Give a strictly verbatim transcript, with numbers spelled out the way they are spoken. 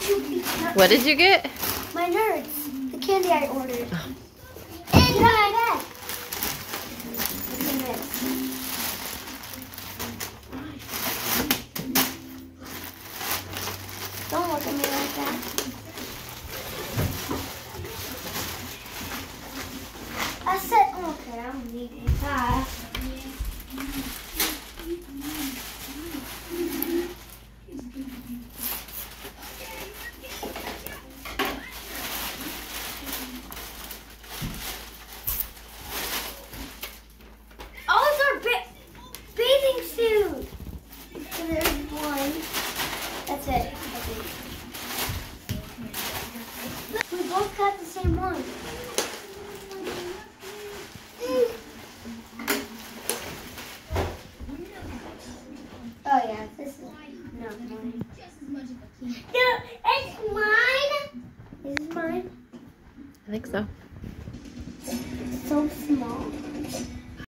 What did you get? My Nerds. The candy I ordered. Oh. And my bag. Look at this. Don't look at me like that. I said, okay, I don't need it. Ah. Oh, it's our ba bathing suit. So there's one. That's it, I think. We both got the same one. Oh yeah, this is no mine. No, it's mine. Is this mine? I think so. It's so small.